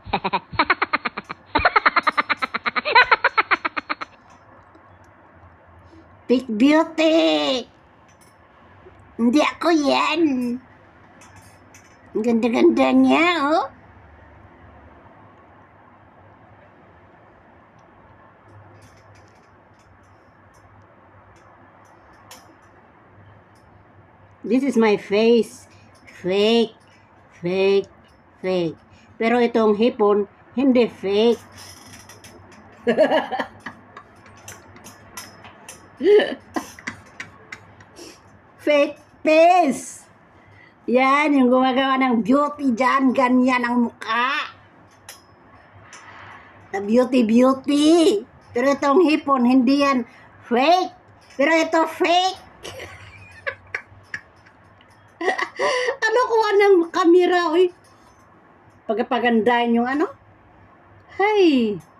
Fake beauty. Hindi ako yan. Ang ganda-ganda niya, oh. This is my face. Fake. Fake. Fake. Pero itong hipon, hindi fake. Fake face. Yan, yung gumagawa ng beauty dyan. Ganyan ang mukha. Na beauty. Pero itong hipon, hindi yan fake. Pero ito fake. Ano kuha ng kamera, oy? Pagpagandahin yung ano? Hay.